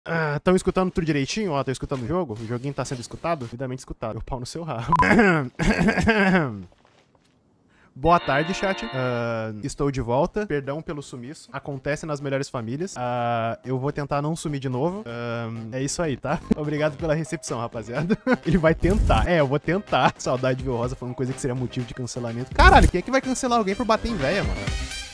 Estão escutando tudo direitinho? Ó, tô escutando o jogo? O joguinho tá sendo escutado? Devidamente escutado. Eu pau no seu rabo. Boa tarde, chat. Estou de volta. Perdão pelo sumiço. Acontece nas melhores famílias. Eu vou tentar não sumir de novo. É isso aí, tá? Obrigado pela recepção, rapaziada. Ele vai tentar. É, eu vou tentar. Saudade de ver o Rosa falando coisa que seria motivo de cancelamento. Caralho, quem é que vai cancelar alguém por bater em véia, mano?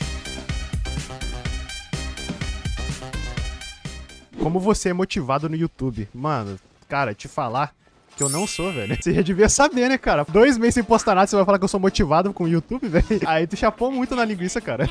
Como você é motivado no YouTube? Mano, cara, te falar que eu não sou, velho. Você já devia saber, né, cara? 2 meses sem postar nada, você vai falar que eu sou motivado com o YouTube, velho? Aí tu chapou muito na linguiça, cara.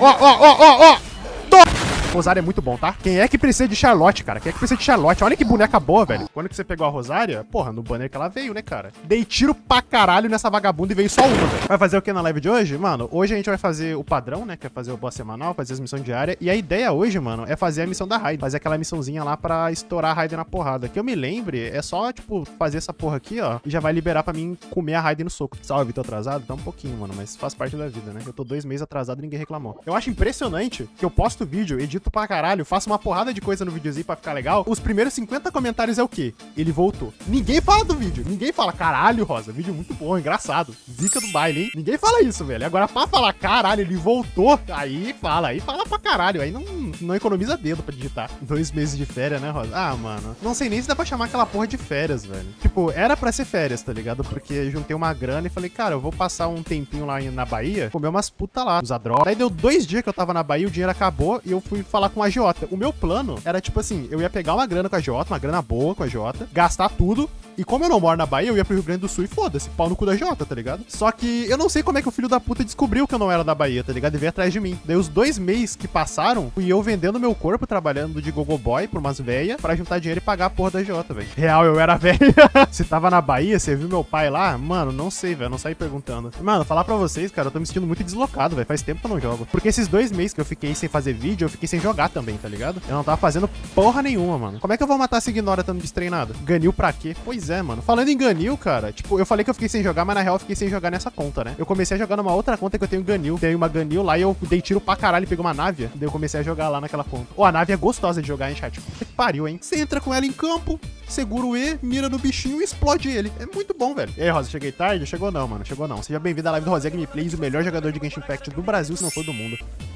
Ó! Rosário é muito bom, tá? Quem é que precisa de Charlotte, cara? Quem é que precisa de Charlotte? Olha que boneca boa, velho. Quando que você pegou a Rosária? Porra, no banner que ela veio, né, cara? Dei tiro pra caralho nessa vagabunda e veio só uma, velho. Vai fazer o que na live de hoje? Mano, hoje a gente vai fazer o padrão, né? Que é fazer o boss semanal, fazer as missões diárias. E a ideia hoje, mano, é fazer a missão da Raiden. Fazer aquela missãozinha lá pra estourar a Raiden na porrada. Que eu me lembre, é só, tipo, fazer essa porra aqui, ó. E já vai liberar pra mim comer a Raiden no soco. Salve, tô atrasado? Tá um pouquinho, mano, mas faz parte da vida, né? Eu tô 2 meses atrasado e ninguém reclamou. Eu acho impressionante que eu posto vídeo, edito pra caralho, faço uma porrada de coisa no videozinho pra ficar legal. Os primeiros 50 comentários é o quê? Ele voltou. Ninguém fala do vídeo. Ninguém fala, caralho, Rosa, vídeo muito bom, engraçado. Zica do baile, hein? Ninguém fala isso, velho. Agora pra falar, caralho, ele voltou, aí fala pra caralho. Aí não economiza dedo pra digitar. 2 meses de férias, né, Rosa? Ah, mano, não sei nem se dá pra chamar aquela porra de férias, velho. Tipo, era pra ser férias, tá ligado? Porque juntei uma grana e falei, cara, eu vou passar um tempinho lá na Bahia, comer umas putas lá, usar droga. Aí deu 2 dias que eu tava na Bahia, o dinheiro acabou e eu fui falar com a agiota. O meu plano era tipo assim, eu ia pegar uma grana com a agiota, uma grana boa com a agiota, gastar tudo, e como eu não moro na Bahia, eu ia pro Rio Grande do Sul e foda-se, pau no cu da agiota, tá ligado? Só que eu não sei como é que o filho da puta descobriu que eu não era da Bahia, tá ligado? E veio atrás de mim. Daí os 2 meses que passaram, fui eu vendendo meu corpo, trabalhando de gogoboy por umas velhas, pra juntar dinheiro e pagar a porra da agiota, velho. Real, eu era velha. Você tava na Bahia, você viu meu pai lá? Mano, não sei, velho, não saí perguntando. Mano, falar pra vocês, cara, eu tô me sentindo muito deslocado, velho, faz tempo que eu não jogo. Porque esses 2 meses que eu fiquei sem fazer vídeo, eu fiquei sem jogar também, tá ligado? Eu não tava fazendo porra nenhuma, mano. Como é que eu vou matar essa ignora tão destreinado? Ganil pra quê? Pois é, mano. Falando em Ganil, cara, tipo, eu falei que eu fiquei sem jogar, mas na real eu fiquei sem jogar nessa conta, né? Eu comecei a jogar numa outra conta que eu tenho Ganil. Tem uma Ganil lá e eu dei tiro pra caralho e peguei uma Návia. Daí eu comecei a jogar lá naquela conta. Ó, a Návia é gostosa de jogar, hein, chat? Puta que pariu, hein? Você entra com ela em campo, segura o E, mira no bichinho e explode ele. É muito bom, velho. E aí, Rosa, cheguei tarde? Chegou não, mano. Chegou não. Seja bem-vindo à live do Rosé Gameplays, o melhor jogador de Genshin Impact do Brasil, se não for do mundo.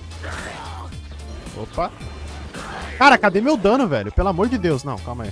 Opa. Cara, cadê meu dano, velho? Pelo amor de Deus. Não, calma aí.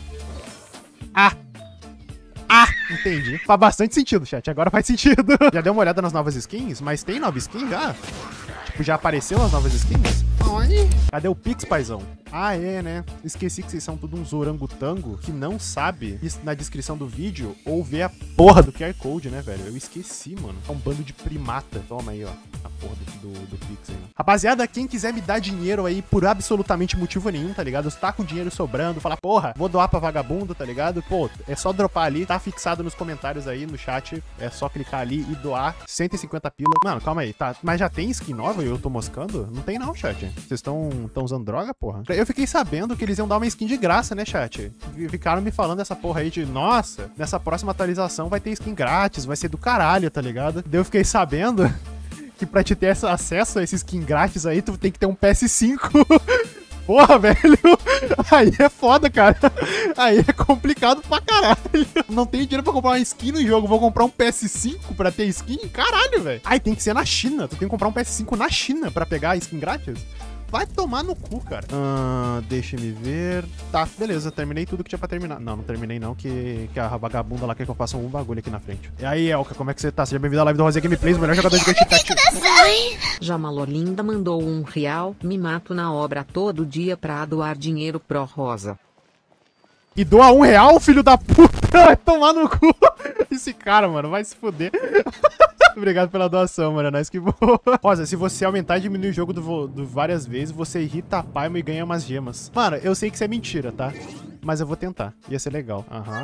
Entendi. Faz bastante sentido, chat. Agora faz sentido. Já deu uma olhada nas novas skins? Mas tem nova skin já? Tipo, já apareceu as novas skins? Oi. Cadê o Pix, paizão? Ah, é, né? Esqueci que vocês são tudo uns orangotango que não sabe na descrição do vídeo ou ver a porra do QR Code, né, velho? Eu esqueci, mano. É um bando de primata. Toma aí, ó. A porra do Pix aí. Rapaziada, quem quiser me dar dinheiro aí por absolutamente motivo nenhum, tá ligado? Tá com dinheiro sobrando, fala, porra, vou doar pra vagabundo, tá ligado? Pô, é só dropar ali, tá fixado nos comentários aí, no chat. É só clicar ali e doar 150 pila. Mano, calma aí, tá? Mas já tem skin nova e eu tô moscando? Não tem não, chat. Vocês estão usando droga, porra? Eu fiquei sabendo que eles iam dar uma skin de graça, né, chat? Ficaram me falando essa porra aí de, nossa, nessa próxima atualização vai ter skin grátis, vai ser do caralho, tá ligado? Daí eu fiquei sabendo que pra te ter acesso a esse skin grátis aí, tu tem que ter um PS5. Porra, velho. Aí é foda, cara. Aí é complicado pra caralho. Não tenho dinheiro pra comprar uma skin no jogo. Vou comprar um PS5 pra ter skin? Caralho, velho. Aí tem que ser na China. Tu tem que comprar um PS5 na China pra pegar a skin grátis? Vai tomar no cu, cara. Deixa me ver. Tá, beleza. Terminei tudo que tinha pra terminar. Não, não terminei não, que a vagabunda lá quer que eu faça um bagulho aqui na frente. E aí, Elka, como é que você tá? Seja bem-vindo à live do Rosé Gameplays, o melhor jogador de Genshin Impact. Jamalolinda mandou R$1. Me mato na obra todo dia pra doar dinheiro pro Rosa. E doa R$1, filho da puta. Vai tomar no cu. Esse cara, mano, vai se fuder. Obrigado pela doação, mano. É nóis que boa. Rosa, se você aumentar e diminuir o jogo do várias vezes, você irrita a Paimon e ganha umas gemas. Mano, eu sei que isso é mentira, tá? Mas eu vou tentar. Ia ser legal. Aham.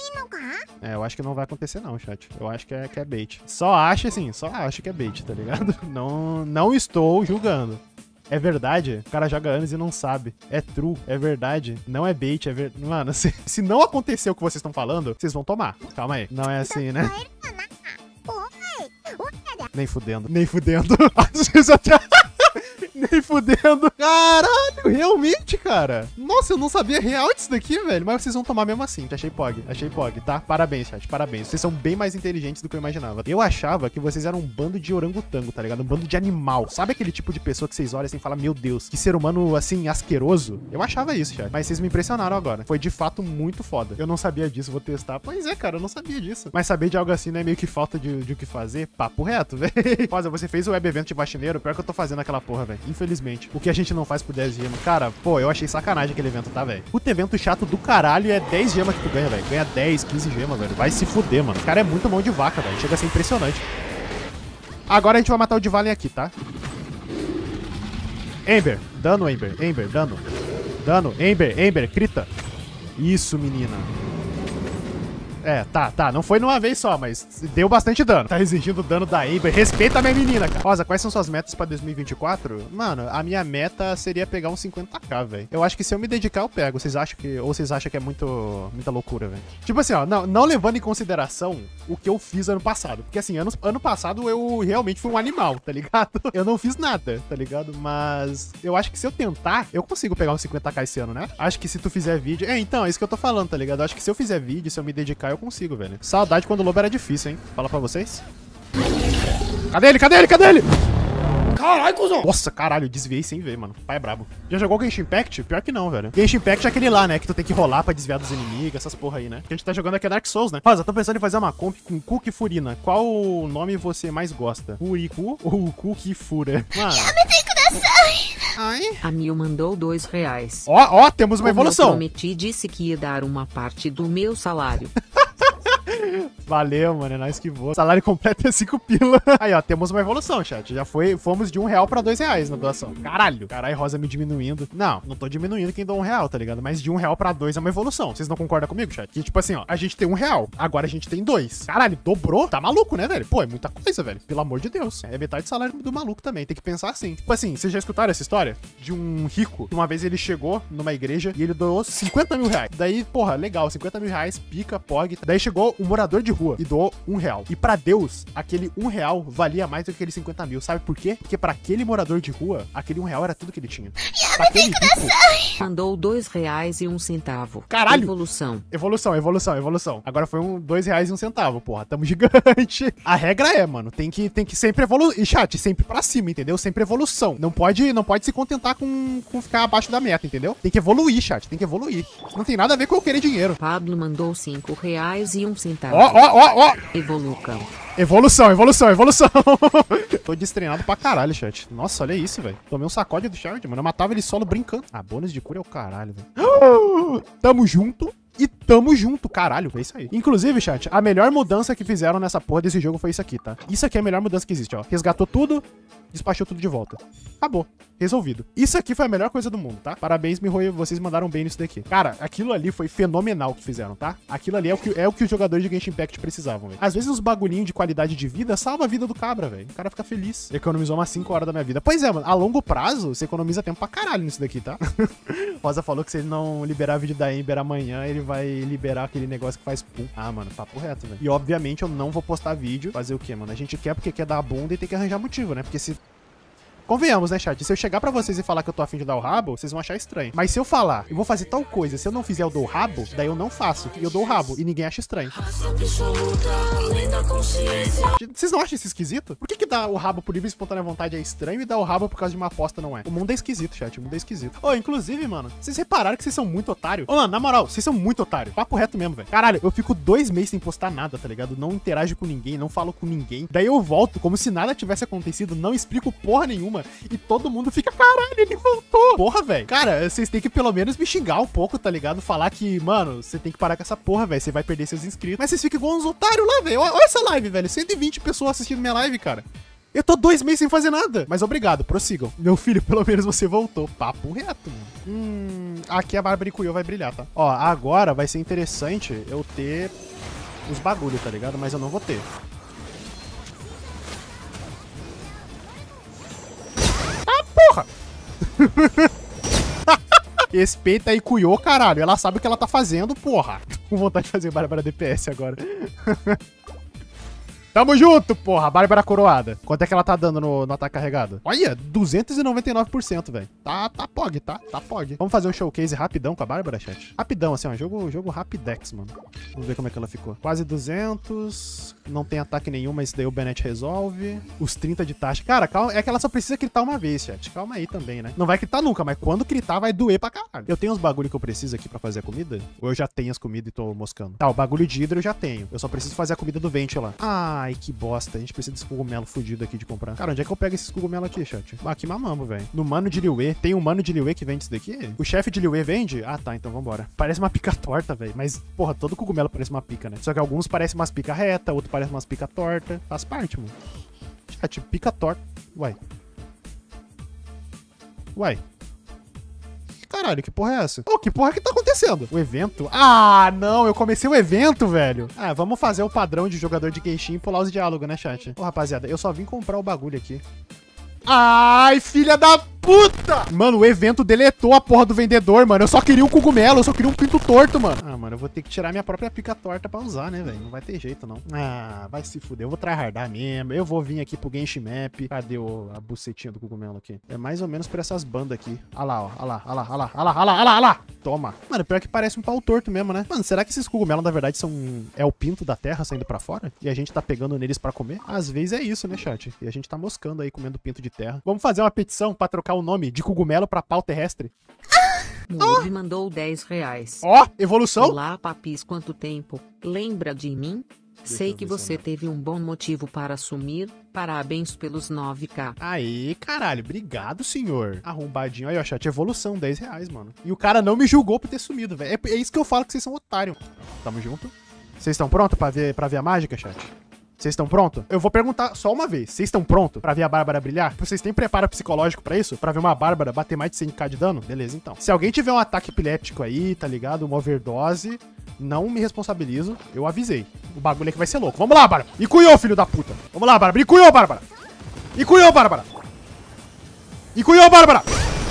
É, eu acho que não vai acontecer não, chat. Eu acho que é bait. Só acho que é bait, tá ligado? Não estou julgando. É verdade, o cara joga anos e não sabe. É true, é verdade. Não é bait, é verdade. Mano, se não acontecer o que vocês estão falando, vocês vão tomar. Calma aí. Não é assim, né? Nem fudendo. Nem fudendo. Às vezes até... Nem fudendo. Caralho, realmente, cara. Nossa, eu não sabia real disso daqui, velho. Mas vocês vão tomar mesmo assim. Achei pog, tá? Parabéns, chat, parabéns. Vocês são bem mais inteligentes do que eu imaginava. Eu achava que vocês eram um bando de orangotango, tá ligado? Um bando de animal. Sabe aquele tipo de pessoa que vocês olham assim e falam, meu Deus, que ser humano, assim, asqueroso? Eu achava isso, chat. Mas vocês me impressionaram agora. Foi de fato muito foda. Eu não sabia disso, vou testar. Pois é, cara, eu não sabia disso. Mas saber de algo assim não é meio que falta de o que fazer? Papo reto, velho. Rosa, você fez o web evento de faxineiro? Pior que eu tô fazendo aquela porra, velho. Infelizmente. O que a gente não faz por 10 gemas. Cara, pô, eu achei sacanagem aquele evento, tá, velho? Puta evento chato do caralho é 10 gemas que tu ganha, velho. Ganha 10, 15 gemas, velho. Vai se fuder, mano. O cara é muito mão de vaca, velho. Chega a ser impressionante. Agora a gente vai matar o Dvalin aqui, tá? Ember. Dano, Ember. Ember, dano. Dano. Ember, crita. Isso, menina. É, tá. Não foi numa vez só, mas deu bastante dano. Tá exigindo dano da Ember. Respeita a minha menina, cara. Rosa, quais são suas metas pra 2024? Mano, a minha meta seria pegar uns 50k, velho. Eu acho que se eu me dedicar, eu pego. Vocês acham que... Ou vocês acham que é muita loucura, velho? Tipo assim, ó, não levando em consideração o que eu fiz ano passado. Porque assim, ano passado eu realmente fui um animal, tá ligado? Eu não fiz nada, tá ligado? Mas eu acho que se eu tentar, eu consigo pegar uns 50k esse ano, né? Acho que se tu fizer vídeo... É, então, é isso que eu tô falando, tá ligado? Eu acho que se eu fizer vídeo, se eu me dedicar, eu consigo, velho. Saudade quando o lobo era difícil, hein? Fala pra vocês. Cadê ele? Caralho, cuzão! Nossa, caralho, desviei sem ver, mano. Pai é brabo. Já jogou Genshin Impact? Pior que não, velho. Genshin Impact é aquele lá, né? Que tu tem que rolar pra desviar dos inimigos, essas porra aí, né? Que a gente tá jogando aqui é Dark Souls, né? Rosa, tô pensando em fazer uma comp com Cook e Furina. Qual nome você mais gosta? Furiku ou Cook e Fura? Mano. Ai. A Mil mandou R$2. Ó, temos uma evolução. Eu prometi, disse que ia dar uma parte do meu salário. Valeu, mano, é nóis que voa. Salário completo é 5 pila. Aí, ó, temos uma evolução, chat. Fomos de R$1 pra R$2 na doação. Caralho, Rosa me diminuindo. Não tô diminuindo quem dá R$1, tá ligado? Mas de R$1 pra 2 é uma evolução. Vocês não concordam comigo, chat? Que, tipo assim, ó, a gente tem R$1, agora a gente tem 2. Caralho, dobrou? Tá maluco, né, velho? Pô, é muita coisa, velho. Pelo amor de Deus. É metade do salário do maluco também. Tem que pensar assim. Tipo assim, vocês já escutaram essa história? De um rico, uma vez ele chegou numa igreja e ele doou R$50 mil. Daí, porra, legal, R$50 mil, pica, pog. Daí chegou um morador de rua e doou R$1. E pra Deus, aquele R$1 valia mais do que aquele 50 mil. Sabe por quê? Porque pra aquele morador de rua, aquele R$1 era tudo que ele tinha. Pra aquele rico... Mandou R$2,01. Caralho! Evolução. Agora foi R$2,01, porra. Tamo gigante. A regra é, mano, tem que sempre evoluir. E chat, sempre pra cima, entendeu? Sempre evolução. Não pode se contentar com ficar abaixo da meta, entendeu? Tem que evoluir, chat. Tem que evoluir. Não tem nada a ver com eu querer dinheiro. Pablo mandou R$5,01. Ó. Evolucão. Evolução. Tô destreinado pra caralho, chat. Nossa, olha isso, velho. Tomei um sacode do Shard, mano. Eu matava ele solo brincando. Ah, bônus de cura é o caralho, velho. Tamo junto, caralho. É isso aí. Inclusive, chat, a melhor mudança que fizeram nessa porra desse jogo foi isso aqui, tá? Isso aqui é a melhor mudança que existe, ó. Resgatou tudo, despachou tudo de volta. Acabou. Resolvido. Isso aqui foi a melhor coisa do mundo, tá? Parabéns, Mihoyo, vocês mandaram bem nisso daqui. Cara, aquilo ali foi fenomenal que fizeram, tá? Aquilo ali é o que os jogadores de Genshin Impact precisavam, velho. Às vezes os bagulhinhos de qualidade de vida salva a vida do cabra, velho. O cara fica feliz. Economizou umas 5 horas da minha vida. Pois é, mano. A longo prazo, você economiza tempo pra caralho nisso daqui, tá? Rosa falou que se ele não liberar vídeo da Ember amanhã, ele vai liberar aquele negócio que faz pum. Ah, mano, papo reto, velho. E obviamente eu não vou postar vídeo. Fazer o quê, mano? A gente quer porque quer dar a bunda e tem que arranjar motivo, né? Porque se... Convenhamos, né, chat? Se eu chegar pra vocês e falar que eu tô afim de dar o rabo, vocês vão achar estranho. Mas se eu falar, eu vou fazer tal coisa, se eu não fizer, eu dou o rabo, daí eu não faço. E eu dou o rabo. E ninguém acha estranho. Vocês não acham isso esquisito? Por que dar o rabo por livre e espontânea vontade é estranho e dar o rabo por causa de uma aposta não é? O mundo é esquisito, chat. O mundo é esquisito. Ô, inclusive, mano, vocês repararam que vocês são muito otário? Ô, mano, na moral, vocês são muito otário. Papo reto mesmo, velho. Caralho, eu fico 2 meses sem postar nada, tá ligado? Não interajo com ninguém, não falo com ninguém. Daí eu volto como se nada tivesse acontecido, não explico porra nenhuma. E todo mundo fica, caralho, ele voltou. Porra, velho. Cara, vocês têm que pelo menos me xingar um pouco, tá ligado? Falar que, mano, você tem que parar com essa porra, velho. Você vai perder seus inscritos. Mas vocês ficam igual uns otários lá, velho. Olha essa live, velho. 120 pessoas assistindo minha live, cara. Eu tô 2 meses sem fazer nada. Mas obrigado, prossigam. Meu filho, pelo menos você voltou. Papo reto, mano. Aqui a Bárbara Cuyo vai brilhar, tá? Ó, agora vai ser interessante eu ter os bagulho, tá ligado? Mas eu não vou ter. Ah, porra! Respeita aí, Cuyo, caralho. Ela sabe o que ela tá fazendo, porra. Tô com vontade de fazer Bárbara DPS agora. Tamo junto, porra. A Bárbara coroada. Quanto é que ela tá dando no ataque carregado? Olha, 299%, velho. Tá pog, tá? Tá pog. Vamos fazer um showcase rapidão com a Bárbara, chat? Rapidão, assim, ó. Jogo rapidex, mano. Vamos ver como é que ela ficou. Quase 200. Não tem ataque nenhum, mas daí o Bennett resolve. Os 30 de taxa. Cara, calma. É que ela só precisa gritar uma vez, chat. Calma aí também, né? Não vai gritar nunca, mas quando gritar vai doer pra caralho. Eu tenho uns bagulho que eu preciso aqui pra fazer a comida? Ou eu já tenho as comidas e tô moscando? Tá, o bagulho de hidro eu já tenho. Eu só preciso fazer a comida do Vente lá. Ai, que bosta. A gente precisa desse cogumelo fudido aqui de comprar. Cara, onde é que eu pego esses cogumelos aqui, chat? Ah, aqui mamamos, velho. No Mano de Liyue. Tem um Mano de Liyue que vende isso daqui? O chefe de Liyue vende? Ah, tá. Então vambora. Parece uma pica torta, velho. Mas, porra, todo cogumelo parece uma pica, né? Só que alguns parecem umas pica reta, outros parecem umas pica torta. Faz parte, mano. Chat, pica torta. Uai. Caralho, que porra é essa? Ô, que porra que tá acontecendo? O evento? Ah, não, eu comecei o evento, velho. Ah, vamos fazer o padrão de jogador de Genshin e pular os diálogos, né, chat? Ô, rapaziada, eu só vim comprar o bagulho aqui. Ai, filha da puta! Mano, o evento deletou a porra do vendedor, mano. Eu só queria um cogumelo, eu só queria um pinto torto, mano. Ah, mano, eu vou ter que tirar minha própria pica torta pra usar, né, velho? Não vai ter jeito, não. Ah, vai se fuder. Eu vou tryhardar mesmo. Eu vou vir aqui pro Genshin Map. Cadê a bucetinha do cogumelo aqui? É mais ou menos por essas bandas aqui. Ah lá, ó. Ah lá, ah lá, ah lá, ah lá, ah lá, ah lá, ah lá. Toma. Mano, pior que parece um pau torto mesmo, né? Mano, será que esses cogumelos, na verdade, é o pinto da terra saindo pra fora? E a gente tá pegando neles pra comer? Às vezes é isso, né, chat? E a gente tá moscando aí, comendo pinto de terra. Vamos fazer uma petição pra trocar o nome de cogumelo pra pau terrestre? Murve mandou 10 reais. Ó, evolução. Olá, papis, quanto tempo? Lembra de mim? Sei que você teve um bom motivo para sumir. Parabéns pelos 9k. Aí, caralho. Obrigado, senhor. Arrombadinho. Aí, ó, chat. Evolução, 10 reais, mano. E o cara não me julgou por ter sumido, velho. É isso que eu falo que vocês são otários. Tamo junto. Vocês estão prontos pra ver a mágica, chat? Vocês estão prontos? Eu vou perguntar só uma vez. Vocês estão prontos pra ver a Bárbara brilhar? Vocês têm preparo psicológico pra isso? Pra ver uma Bárbara bater mais de 100k de dano? Beleza, então. Se alguém tiver um ataque epiléptico aí, tá ligado? Uma overdose, não me responsabilizo. Eu avisei. O bagulho aqui vai ser louco. Vamos lá, Bárbara. Icuiô, filho da puta. Vamos lá, Bárbara. Icuiô, Bárbara. Icuiô, Bárbara. Icuiô, Bárbara.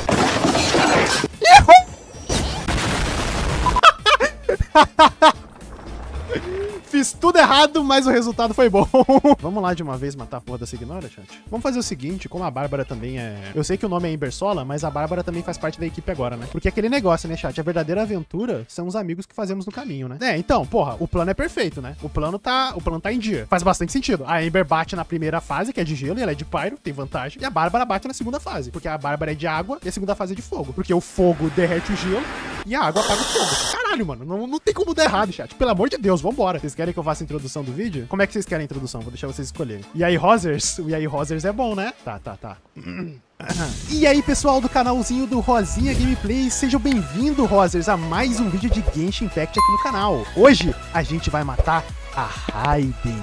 Fiz tudo errado, mas o resultado foi bom. Vamos lá de uma vez matar a porra da Signora, chat? Vamos fazer o seguinte, como a Bárbara também é... Eu sei que o nome é Embersola, mas a Bárbara também faz parte da equipe agora, né? Porque é aquele negócio, né, chat? A verdadeira aventura são os amigos que fazemos no caminho, né? Então, porra, o plano é perfeito, né? O plano tá em dia. Faz bastante sentido. A Ember bate na primeira fase, que é de gelo, e ela é de pyro, tem vantagem. E a Bárbara bate na segunda fase, porque a Bárbara é de água e a segunda fase é de fogo. Porque o fogo derrete o gelo e a água apaga o fogo. Caralho, mano, não tem como dar errado, chat. Pelo amor de Deus, vambora. Vocês querem que eu faça a introdução do vídeo? Como é que vocês querem a introdução? Vou deixar vocês escolherem. E aí, Rosers? O E aí, Rosers é bom, né? Tá. E aí, pessoal do canalzinho do Rosinha Gameplays, sejam bem-vindos, Rosers, a mais um vídeo de Genshin Impact aqui no canal. Hoje, a gente vai matar a Raiden.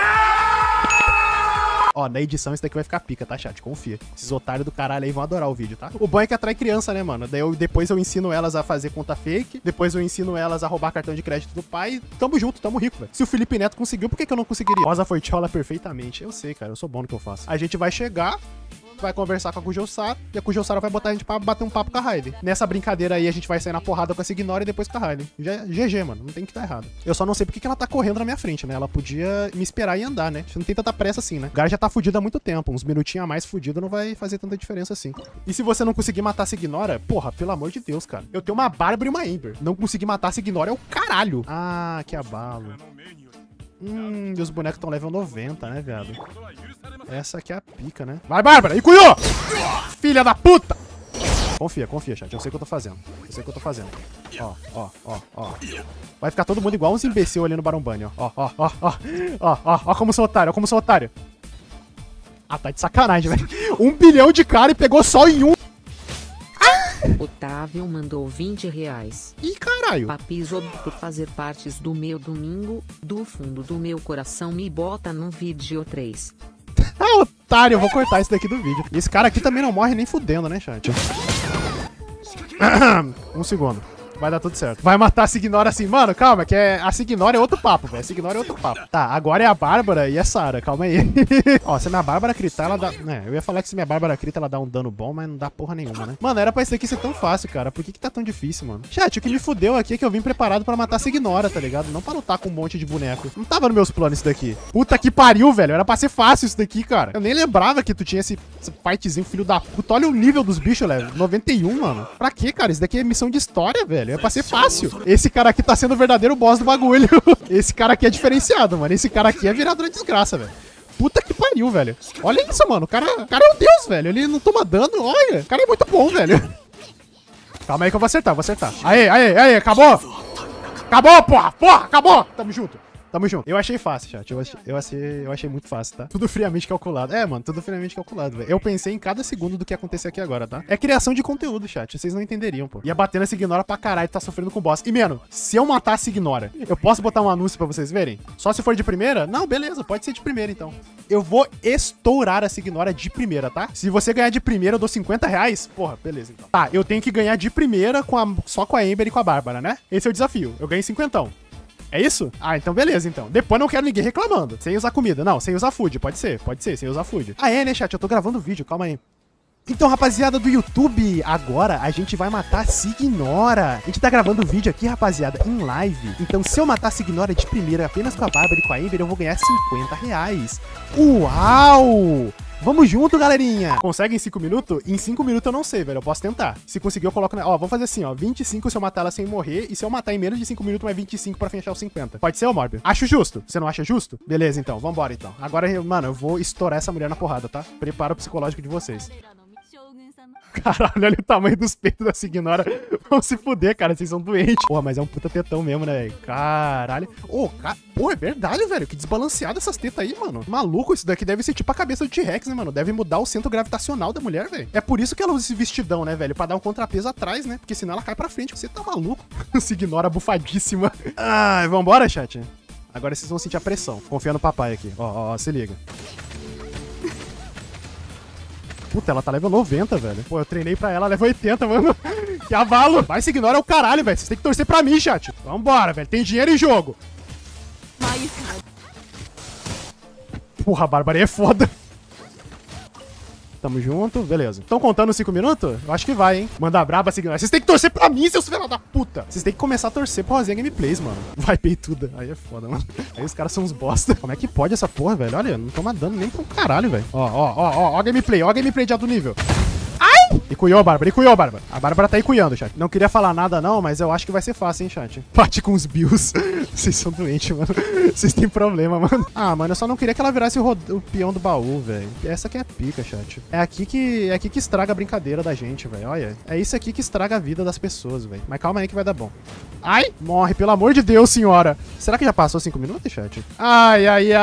Ó, na edição isso daqui vai ficar pica, tá, chat? Confia. Esses otários do caralho aí vão adorar o vídeo, tá? O bom é que atrai criança, né, mano? Daí depois eu ensino elas a fazer conta fake, depois eu ensino elas a roubar cartão de crédito do pai. Tamo junto, tamo rico, velho. Se o Felipe Neto conseguiu, por que eu não conseguiria? Rosa Fortiola perfeitamente. Eu sei, cara, eu sou bom no que eu faço. A gente vai chegar, vai conversar com a Kujosara, e a Kujosara vai botar a gente pra bater um papo com a Raiden. Nessa brincadeira aí, a gente vai sair na porrada com essa Ignora e depois com a Raiden. GG, mano, não tem que estar errado. Eu só não sei porque que ela tá correndo na minha frente, né? Ela podia me esperar e andar, né? Não tem tanta pressa assim, né? O cara já tá fudido há muito tempo. Uns minutinhos a mais fudido não vai fazer tanta diferença assim. E se você não conseguir matar essa Ignora, porra, pelo amor de Deus, cara. Eu tenho uma Bárbara e uma Ember. Não conseguir matar essa Ignora é o caralho. Ah, que abalo. E os bonecos estão level 90, né, viado? Essa aqui é a pica, né? Vai, Bárbara! Icuiô! Filha da puta! Confia, chat. Eu sei o que eu tô fazendo. Ó. Vai ficar todo mundo igual uns imbecil ali no Barão Bunny, ó. Ó como sou otário. Ah, tá de sacanagem, velho. 1 bilhão de cara e pegou só em um. Otávio mandou 20 reais. Ih, caralho. Papis, por fazer partes do meu domingo, do fundo do meu coração me bota no vídeo 3. Ah, otário, eu vou cortar isso daqui do vídeo. E esse cara aqui também não morre nem fudendo, né, chat? Um segundo. Vai dar tudo certo. Vai matar a Signora assim. Mano, calma, que a Signora é outro papo, velho. A Signora é outro papo. Tá, agora é a Bárbara e a Sarah. Calma aí. Ó, se a minha Bárbara critar, ela dá... eu ia falar que se minha Bárbara crita, ela dá um dano bom, mas não dá porra nenhuma, né? Mano, era pra isso aqui ser tão fácil, cara. Por que tá tão difícil, mano? Chat, o que me fudeu aqui é que eu vim preparado pra matar a Signora, tá ligado? Não pra lutar com um monte de boneco. Não tava nos meus planos isso daqui. Puta que pariu, velho. Era pra ser fácil isso daqui, cara. Eu nem lembrava que tu tinha esse fightzinho, filho da puta. Olha o nível dos bichos, velho. 91, mano. Pra quê, cara? Isso daqui é missão de história, velho. É pra ser fácil. Esse cara aqui tá sendo o verdadeiro boss do bagulho. Esse cara aqui é diferenciado, mano. Esse cara aqui é virado na desgraça, velho. Puta que pariu, velho. Olha isso, mano. O cara é um deus, velho. Ele não toma dano, olha. O cara é muito bom, velho. Calma aí que eu vou acertar, Aê. Acabou. Acabou, porra. Acabou. Tamo junto. Tamo junto. Eu achei fácil, chat. Eu achei muito fácil, tá? Tudo friamente calculado. É, mano, tudo friamente calculado, velho. Eu pensei em cada segundo do que ia acontecer aqui agora, tá? É criação de conteúdo, chat. Vocês não entenderiam, pô. Ia bater nessa Ignora pra caralho, tá sofrendo com o boss. E, mano, se eu matar essa Ignora, eu posso botar um anúncio pra vocês verem? Só se for de primeira? Não, beleza, pode ser de primeira, então. Eu vou estourar essa Ignora de primeira, tá? Se você ganhar de primeira, eu dou 50 reais. Porra, beleza, então. Tá, eu tenho que ganhar de primeira só com a Ember e com a Bárbara, né? Esse é o desafio. Eu ganhei 50. É isso? Ah, então beleza, então. Depois não quero ninguém reclamando. Sem usar comida. Não, sem usar food. Pode ser, sem usar food. Ah, é, né, chat? Eu tô gravando vídeo, calma aí. Então, rapaziada do YouTube, agora a gente vai matar a Signora. A gente tá gravando o vídeo aqui, rapaziada, em live. Então, se eu matar a Signora de primeira apenas com a Bárbara e com a Ember, eu vou ganhar 50 reais. Uau! Vamos junto, galerinha! Consegue em 5 minutos? Em 5 minutos eu não sei, velho. Eu posso tentar. Se conseguir, eu coloco... Ó, vamos fazer assim, ó. 25 se eu matar ela sem morrer. E se eu matar em menos de 5 minutos, mais 25 pra fechar os 50. Pode ser, ô Morbius? Acho justo. Você não acha justo? Beleza, então. Vambora, então. Agora, mano, eu vou estourar essa mulher na porrada, tá? Prepara o psicológico de vocês. Caralho, olha o tamanho dos peitos da Signora. Vão se fuder, cara. Vocês são doentes. Porra, mas é um puta tetão mesmo, né, velho? Caralho. Pô, é verdade, velho. Que desbalanceado essas tetas aí, mano. Maluco, isso daqui deve ser tipo a cabeça do T-Rex, né, mano? Deve mudar o centro gravitacional da mulher, velho. É por isso que ela usa esse vestidão, né, velho? Pra dar um contrapeso atrás, né? Porque senão ela cai pra frente. Você tá maluco. Signora bufadíssima. Ai, vambora, chat. Agora vocês vão sentir a pressão. Confia no papai aqui. Ó, se liga. Puta, ela tá level 90, velho. Pô, eu treinei pra ela, level 80, mano. Que avalo. Vai, Signora é o caralho, velho. Vocês têm que torcer pra mim, chat. Vambora, velho. Tem dinheiro em jogo. Porra, a Bárbara é foda. Tamo junto, beleza. Estão contando 5 minutos? Eu acho que vai, hein? Manda braba, Signora. Vocês têm que torcer pra mim, seus filhos da puta. Vocês têm que começar a torcer pra Rosinha Gameplays, mano. Vai peituda. Aí é foda, mano. Aí os caras são uns bosta. Como é que pode essa porra, velho? Olha, não toma dano nem pra um caralho, velho. Ó a gameplay de alto nível. Ai! Icuiou, Bárbara. A Bárbara tá icuiando, chat. Não queria falar nada, não, mas eu acho que vai ser fácil, hein, chat. Bate com os bios. Vocês são doentes, mano. Vocês têm problema, mano. Ah, mano, eu só não queria que ela virasse o peão do baú, velho. Essa aqui é pica, chat. É aqui que estraga a brincadeira da gente, velho. Olha, é isso aqui que estraga a vida das pessoas, velho. Mas calma aí que vai dar bom. Ai! Morre, pelo amor de Deus, senhora. Será que já passou 5 minutos, chat? Ai.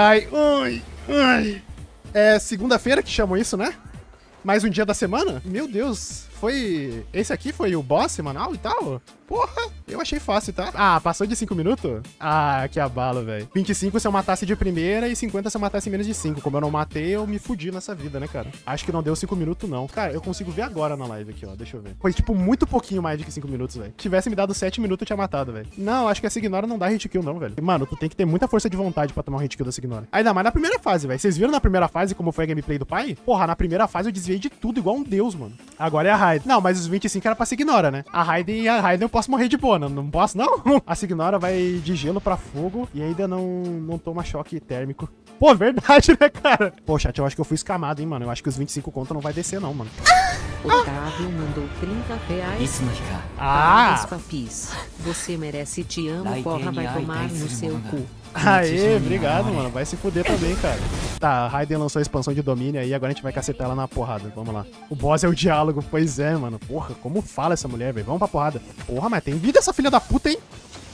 É segunda-feira que chamam isso, né? Mais um dia da semana? Meu Deus, esse aqui foi o boss semanal e tal? Porra, eu achei fácil, tá? Ah, passou de 5 minutos? Ah, que abalo, velho. 25 se eu matasse de primeira e 50 se eu matasse em menos de 5. Como eu não matei, eu me fudi nessa vida, né, cara? Acho que não deu 5 minutos, não. Cara, eu consigo ver agora na live aqui, ó. Deixa eu ver. Foi, tipo, muito pouquinho mais do que 5 minutos, velho. Tivesse me dado 7 minutos, eu tinha matado, velho. Não, acho que a Signora não dá hit kill, não, velho. Mano, tu tem que ter muita força de vontade pra tomar um hit kill da Signora. Ainda mais na primeira fase, velho. Vocês viram na primeira fase como foi a gameplay do pai? Porra, na primeira fase eu desviei de tudo igual um deus, mano. Agora é a Raiden. Não, mas os 25 era pra Signora, né? A Raiden eu posso morrer de boa, não posso, não? A Signora vai de gelo pra fogo e ainda não toma choque térmico. Pô, verdade, né, cara? Pô, chat, eu acho que eu fui escamado, hein, mano. Eu acho que os 25 conto não vai descer, não, mano. Otávio mandou 30 reais. Ah! Papis. Você merece, te amo, porra, vai tomar no seu cu. Aê, obrigado, mano. Vai se fuder também, cara. Tá, a Raiden lançou a expansão de domínio aí, agora a gente vai cacetar ela na porrada. Vamos lá. O boss é o diálogo. Pois é, mano. Porra, como fala essa mulher, velho? Vamos pra porrada. Porra, mas tem vida essa filha da puta, hein?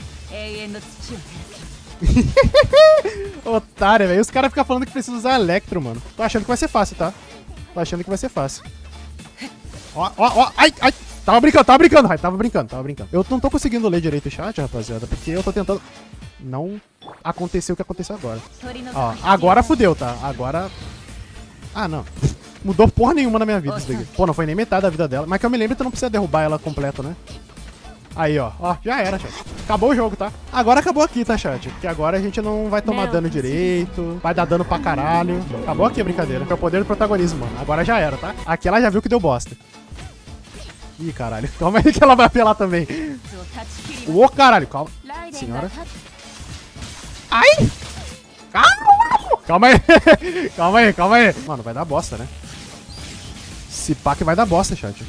Otária, velho. Os caras ficam falando que precisa usar Electro, mano. Tô achando que vai ser fácil, tá? Tô achando que vai ser fácil. Ó. Ai. Tava brincando, Raiden. Tava brincando. Eu não tô conseguindo ler direito o chat, rapaziada, porque eu tô tentando... Não aconteceu o que aconteceu agora. Ó, agora fudeu, tá? Agora... Ah, não. Mudou porra nenhuma na minha vida isso daqui. Pô, não foi nem metade da vida dela. Mas que eu me lembro, tu não precisa derrubar ela completa, né? Aí, ó. Ó, já era, chat. Acabou o jogo, tá? Agora acabou aqui, tá, chat? Porque agora a gente não vai tomar dano direito. Vai dar dano pra caralho. Acabou aqui a brincadeira. É o poder do protagonismo, mano. Agora já era, tá? Aqui ela já viu que deu bosta. Ih, caralho. Calma aí que ela vai apelar também. Ô, caralho. Calma. Senhora. Ai! Calma aí. Calma aí, calma aí. Mano, vai dar bosta, né? Esse pá que vai dar bosta, chat.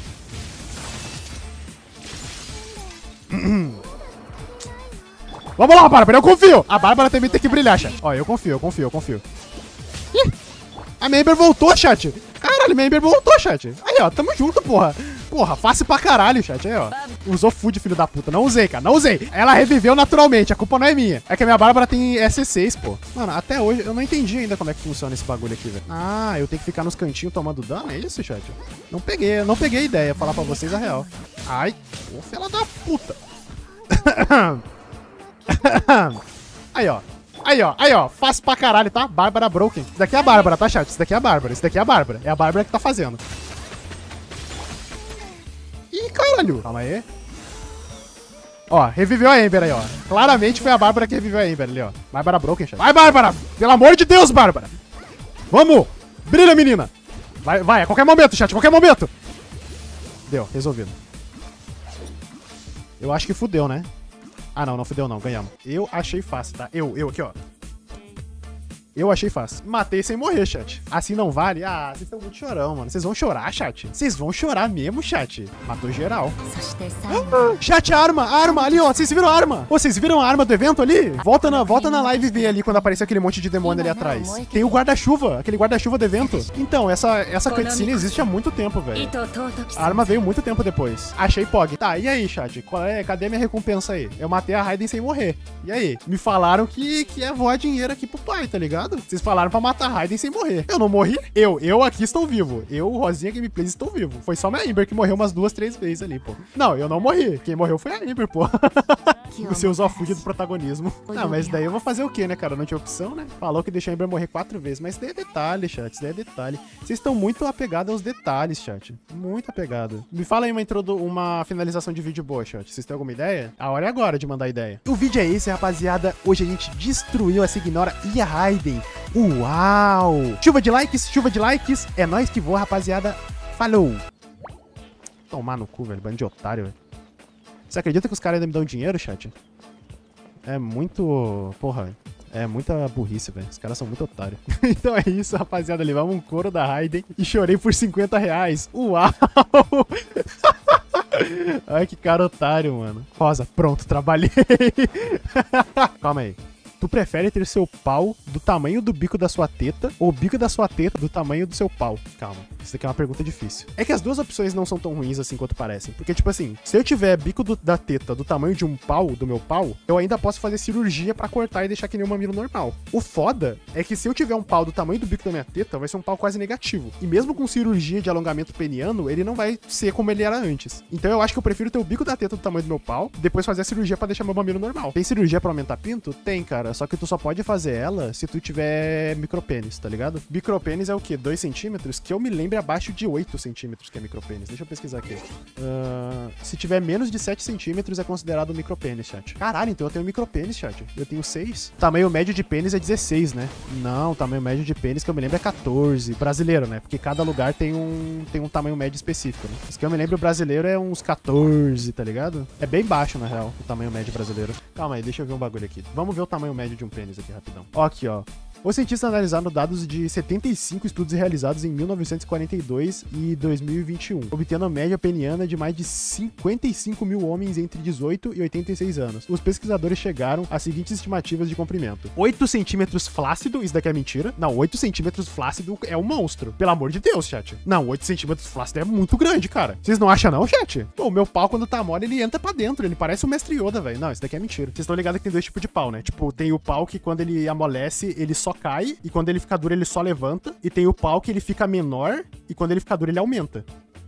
Vamos lá, Bárbara, eu confio. A Bárbara também tem que brilhar, chat. Ó, eu confio. Ih, a Member voltou, chat. Caralho, a Member voltou, chat. Aí, ó, tamo junto, porra. Porra, fácil pra caralho, chat. Aí, ó. Usou food, filho da puta. Não usei, cara, não usei. Ela reviveu naturalmente, a culpa não é minha. É que a minha Bárbara tem S6, pô. Mano, até hoje eu não entendi ainda como é que funciona esse bagulho aqui, velho. Ah, eu tenho que ficar nos cantinhos tomando dano? É isso, chat? Não peguei a ideia, falar pra vocês a real. Ai, ô, fela da puta. Aí, ó. Aí, ó. Fácil pra caralho, tá? Bárbara broken. Isso daqui é a Bárbara, tá, chat? Isso daqui é a Bárbara. É a Bárbara que tá fazendo. Ih, caralho. Calma aí. Ó, reviveu a Ember aí, ó. Claramente foi a Bárbara que reviveu a Ember ali, ó. Bárbara broken, chat. Vai, Bárbara! Pelo amor de Deus, Bárbara! Vamos! Brilha, menina! Vai, a qualquer momento, chat, a qualquer momento! Deu, resolvido. Eu acho que fudeu, né? Ah, não fudeu não, ganhamos. Eu achei fácil, tá? Eu aqui, ó. Eu achei fácil. Matei sem morrer, chat. Assim não vale? Ah, vocês estão muito chorão, mano. Vocês vão chorar, chat? Vocês vão chorar mesmo, chat? Matou geral. Chat, arma ali, ó. Vocês viram a arma? Ô, vocês viram a arma do evento ali? Volta na live e vê ali quando aparecer aquele monte de demônio ali atrás. Tem o guarda-chuva, aquele guarda-chuva do evento. Então, essa cutscene existe há muito tempo, velho. A arma veio muito tempo depois. Achei Pog. Tá, e aí, chat? Cadê minha recompensa aí? Eu matei a Raiden sem morrer. E aí? Me falaram que é voar dinheiro aqui pro pai, tá ligado? Vocês falaram pra matar a Raiden sem morrer. Eu não morri? Eu aqui estou vivo. Eu, Rosinha Gameplays, estou vivo. Foi só minha Ember que morreu umas 2, 3 vezes ali, pô. Não, eu não morri. Quem morreu foi a Ember, pô. Você usou a fuga do protagonismo. Não, mas daí eu vou fazer o quê, né, cara? Não tinha opção, né? Falou que deixou a Ember morrer 4 vezes. Mas isso daí é detalhe, chat. Isso daí é detalhe. Vocês estão muito apegados aos detalhes, chat. Muito apegado. Me fala aí uma finalização de vídeo boa, chat. Vocês têm alguma ideia? A hora é agora de mandar ideia. O vídeo é esse, rapaziada. Hoje a gente destruiu a Signora e a Raiden. Uau! Chuva de likes. É nóis que voa, rapaziada. Falou! Tomar no cu, velho. Bando de otário, velho. Você acredita que os caras ainda me dão dinheiro, chat? É muito... Porra, é muita burrice, velho. Os caras são muito otários. Então é isso, rapaziada. Levamos um couro da Raiden e chorei por 50 reais. Uau! Ai, que cara otário, mano. Rosa, pronto, trabalhei. Calma aí. Tu prefere ter seu pau do tamanho do bico da sua teta ou o bico da sua teta do tamanho do seu pau? Calma, isso daqui é uma pergunta difícil. É que as duas opções não são tão ruins assim quanto parecem. Porque, tipo assim, se eu tiver bico da teta do tamanho de um pau, do meu pau, eu ainda posso fazer cirurgia pra cortar e deixar que nem um mamilo normal. O foda é que se eu tiver um pau do tamanho do bico da minha teta, vai ser um pau quase negativo. E mesmo com cirurgia de alongamento peniano, ele não vai ser como ele era antes. Então eu acho que eu prefiro ter o bico da teta do tamanho do meu pau, depois fazer a cirurgia pra deixar meu mamilo normal. Tem cirurgia pra aumentar pinto? Tem, cara. Só que tu só pode fazer ela se tu tiver micropênis, tá ligado? Micropênis é o quê? 2 centímetros? Que eu me lembre abaixo de 8 centímetros que é micropênis. Deixa eu pesquisar aqui. Se tiver menos de 7 centímetros é considerado micropênis, chat. Caralho, então eu tenho micropênis, chat. Eu tenho 6. Tamanho médio de pênis é 16, né? Não, tamanho médio de pênis que eu me lembro é 14. Brasileiro, né? Porque cada lugar tem um tamanho médio específico, né? Os que eu me lembro, o brasileiro é uns 14, tá ligado? É bem baixo, na real, o tamanho médio brasileiro. Calma aí, deixa eu ver um bagulho aqui. Vamos ver o tamanho médio de um pênis aqui rapidão. Ó, aqui, ó. Os cientistas analisaram dados de 75 estudos realizados em 1942 e 2021, obtendo a média peniana de mais de 55 mil homens entre 18 e 86 anos. Os pesquisadores chegaram às seguintes estimativas de comprimento. 8 centímetros flácido, isso daqui é mentira. Não, 8 centímetros flácido é um monstro. Pelo amor de Deus, chat. Não, 8 centímetros flácido é muito grande, cara. Vocês não acham não, chat? Pô, o meu pau quando tá mole, ele entra pra dentro. Ele parece o Mestre Yoda, velho. Não, isso daqui é mentira. Vocês estão ligados que tem 2 tipos de pau, né? Tipo, tem o pau que quando ele amolece, ele só cai, e quando ele fica duro ele só levanta, e tem o pau que ele fica menor e quando ele fica duro ele aumenta,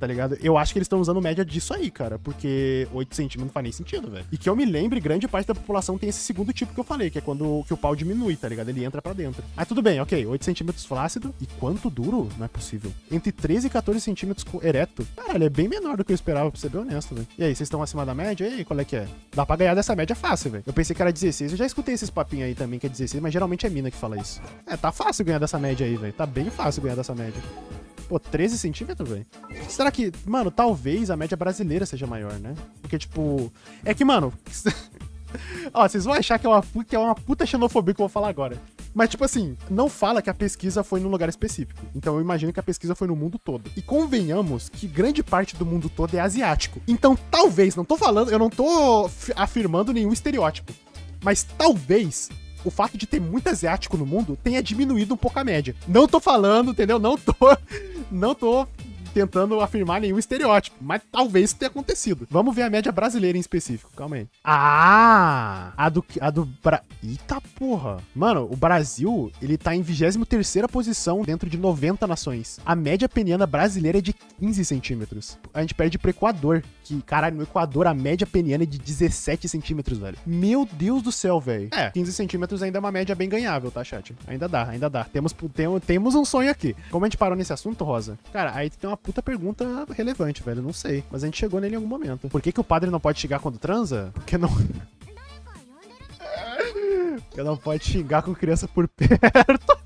tá ligado? Eu acho que eles estão usando média disso aí, cara, porque 8 centímetros não faz nem sentido, velho. E que eu me lembre, grande parte da população tem esse segundo tipo que eu falei, que é quando que o pau diminui, tá ligado? Ele entra pra dentro. Mas tudo bem, ok, 8 centímetros flácido. E quanto duro? Não é possível. Entre 13 e 14 centímetros ereto. Caralho, é bem menor do que eu esperava, pra ser bem honesto, velho. E aí, vocês estão acima da média? E aí, qual é que é? Dá pra ganhar dessa média fácil, velho. Eu pensei que era 16, eu já escutei esses papinhos aí também que é 16, mas geralmente é mina que fala isso. É, tá fácil ganhar dessa média aí, velho. Tá bem fácil ganhar dessa média. Pô, 13 centímetros, velho? Será que... Mano, talvez a média brasileira seja maior, né? Porque, tipo... É que, mano... Ó, vocês vão achar que é uma puta xenofobia que eu vou falar agora. Mas, tipo assim, não fala que a pesquisa foi num lugar específico. Então eu imagino que a pesquisa foi no mundo todo. E convenhamos que grande parte do mundo todo é asiático. Então talvez, não tô falando, eu não tô afirmando nenhum estereótipo. Mas talvez o fato de ter muito asiático no mundo tenha diminuído um pouco a média. Não tô falando, entendeu? Não tô tentando afirmar nenhum estereótipo, mas talvez isso tenha acontecido. Vamos ver a média brasileira em específico, calma aí. Ah! Eita porra! Mano, o Brasil, ele tá em 23ª posição dentro de 90 nações. A média peniana brasileira é de 15 centímetros. A gente perde pro Equador, que, caralho, no Equador a média peniana é de 17 centímetros, velho. Meu Deus do céu, velho. 15 centímetros ainda é uma média bem ganhável, tá, chat? Ainda dá. Temos um sonho aqui. Como a gente parou nesse assunto, Rosa? Cara, aí tem uma puta pergunta relevante, velho. Não sei. Mas a gente chegou nele em algum momento. Por que o padre não pode xingar quando transa? Porque não... Porque não pode xingar com criança por perto.